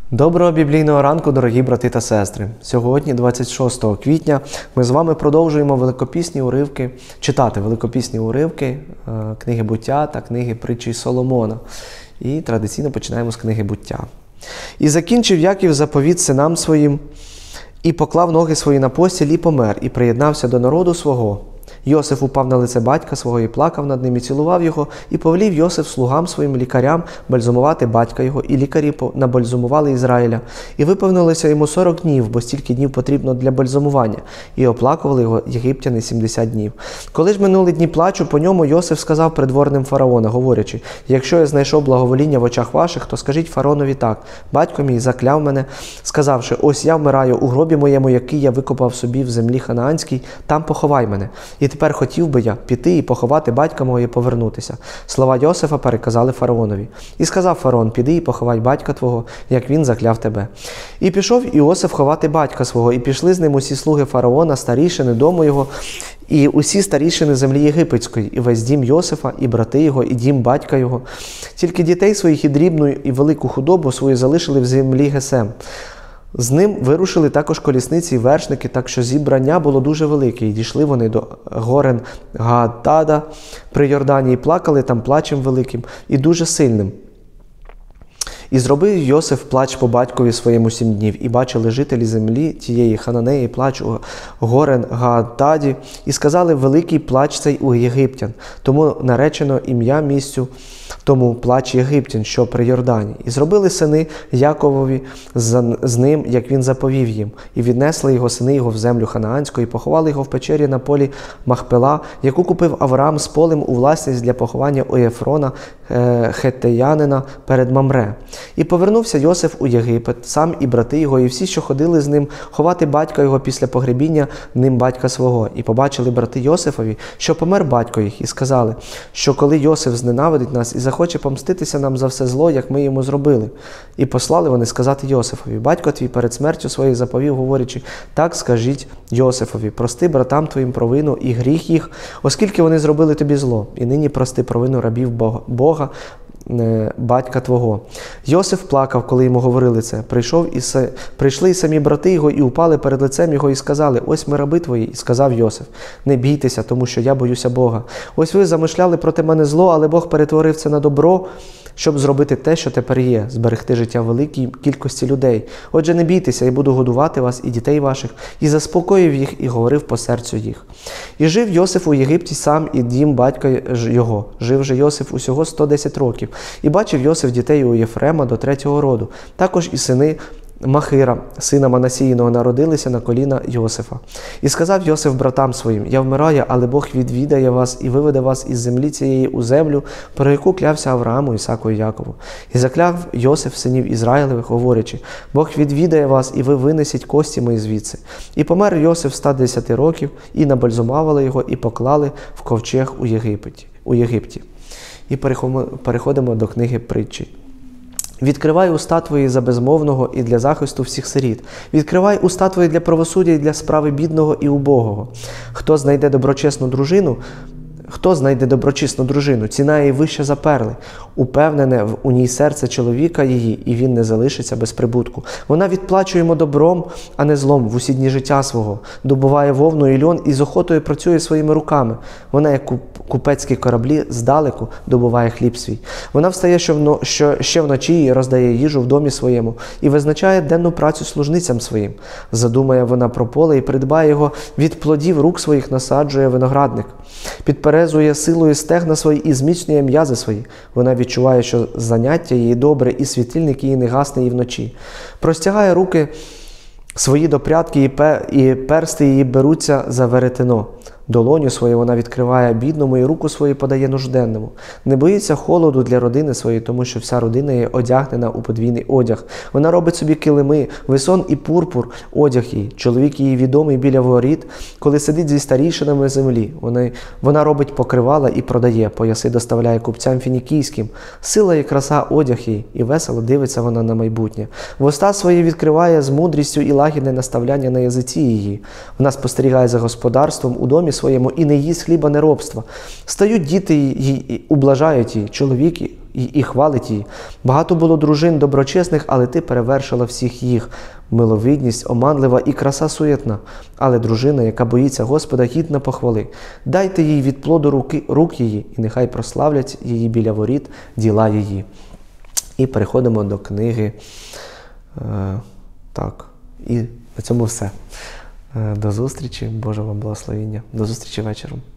Доброго біблійного ранку, дорогі брати та сестри! Сьогодні, 26 квітня, ми з вами продовжуємо читати великопісні уривки книги Буття та книги Притчі Соломона. І традиційно починаємо з книги Буття. «І закінчив Яків заповіт синам своїм, і поклав ноги свої на постіль, і помер, і приєднався до народу свого. Йосиф упав на лице батька свого і плакав над ним, і цілував його, і повелів Йосиф слугам своїм лікарям бальзумувати батька його, і лікарі набальзумували Ізраїля. І виповнилося йому 40 днів, бо стільки днів потрібно для бальзумування, і оплакували його єгиптяни 70 днів. Коли ж минули дні плачу, по ньому Йосиф сказав придворним фараона, говорячи: якщо я знайшов благовоління в очах ваших, то скажіть фараонові так: батько мій закляв мене, сказавши: ось я вмираю у гробі моєму, який я викопав собі в землі ханаанській, там поховай мене. І тепер хотів би я піти і поховати батька мого і повернутися. Слова Йосифа переказали фараонові. І сказав фараон: піди і поховай батька твого, як він закляв тебе. І пішов Іосиф ховати батька свого, і пішли з ним усі слуги фараона, старішини дому його, і усі старішини землі єгипетської, і весь дім Йосифа, і брати його, і дім батька його. Тільки дітей своїх і дрібну, і велику худобу свою залишили в землі Гесем. З ним вирушили також колісниці і вершники, так що зібрання було дуже велике, і дійшли вони до горен Гаадада при Йордані, і плакали там плачем великим і дуже сильним. І зробив Йосиф плач по батькові своєму 7 днів, і бачили жителі землі тієї Хананеї плач у горен Гаададі, і сказали: великий плач цей у єгиптян, тому наречено ім'я місцю тому плач єгиптян, що при Йордані. І зробили сини Яковові з ним, як він заповів їм, і віднесли його сини його в землю ханаанську, і поховали його в печері на полі Махпела, яку купив Авраам з полем у власність для поховання у Єфрона хеттеянина перед Мамре. І повернувся Йосиф у Єгипет, сам і брати його, і всі, що ходили з ним, ховати батька його після погребіння ним батька свого. І побачили брати Йосифові, що помер батько їх, і сказали, що коли Йосиф зненавидить нас і захоче помститися нам за все зло, як ми йому зробили. І послали вони сказати Йосифові: батько твій перед смертю своєю заповів, говорячи: так скажіть Йосифові, прости братам твоїм провину і гріх їх, оскільки вони зробили тобі зло, і нині прости провину рабів Бога, батька твого. Йосиф плакав, коли йому говорили це. Прийшли і самі брати його, і упали перед лицем його, і сказали: ось ми раби твої. І сказав Йосиф: не бійтеся, тому що я боюся Бога. Ось ви замишляли проти мене зло, але Бог перетворив це на добро, щоб зробити те, що тепер є, зберегти життя великій кількості людей. Отже, не бійтеся, і буду годувати вас і дітей ваших. І заспокоїв їх, і говорив по серцю їх. І жив Йосиф у Єгипті сам і дім батька його. Жив же Йосиф усього 110 років. І бачив Йосиф дітей у Єфрема до 3-го роду. Також і сини Махира, сина Манасіїного, народилися на коліна Йосифа. І сказав Йосиф братам своїм: я вмираю, але Бог відвідає вас і виведе вас із землі цієї у землю, про яку клявся Аврааму, Ісаку і Якову. І закляв Йосиф синів Ізраїлевих, говорячи: Бог відвідає вас, і ви винесіть кості мої звідси. І помер Йосиф 110 років, і набальзумували його, і поклали в ковчег у Єгипті. І переходимо до книги Притчі. Відкривай уста твої за безмовного і для захисту всіх сиріт. Відкривай уста твої для правосуддя і для справи бідного і убогого. Хто знайде доброчесну дружину, ціна її вища за перли. Упевнене у ній серце чоловіка її, і він не залишиться без прибутку. Вона відплачує йому добром, а не злом в усі дні життя свого. Добуває вовну і льон і з охотою працює своїми руками. Вона, як купецькі кораблі, здалеку добуває хліб свій. Вона встає ще вночі і роздає їжу в домі своєму, і визначає денну працю служницям своїм. Задумає вона про поле і придбає його, від плодів рук своїх насаджує виноградник. Підперезує силою стегна свої і зміцнює м'язи свої. Вона відчуває, що заняття її добре, і світильник її не гасне і вночі. Простягає руки свої до прядки, і персти її беруться за веретено. Долоню свою вона відкриває бідному, і руку свою подає нужденному. Не боїться холоду для родини своєї, тому що вся родина її одягнена у подвійний одяг. Вона робить собі килими, висон і пурпур, одяг її. Чоловік її відомий біля воріт, коли сидить зі старійшинами землі. Вона робить покривала і продає, пояси доставляє купцям фінікійським. Сила і краса одяг її, і весело дивиться вона на майбутнє. Вуста свої відкриває з мудрістю і лагідне наставляння на язиці її. Вона спостерігає за господарством у домі своєму і не їсть хліба неробства. Стають діти її, ублажають її, чоловік і хвалить її. Багато було дружин доброчесних, але ти перевершила всіх їх. Миловидність оманлива і краса суєтна. Але дружина, яка боїться Господа, гідна похвали. Дайте їй від плоду рук її, і нехай прославлять її біля воріт діла її. І переходимо до книги. Так, і на цьому все. До зустрічі, Божого благословення. До зустрічі вечором.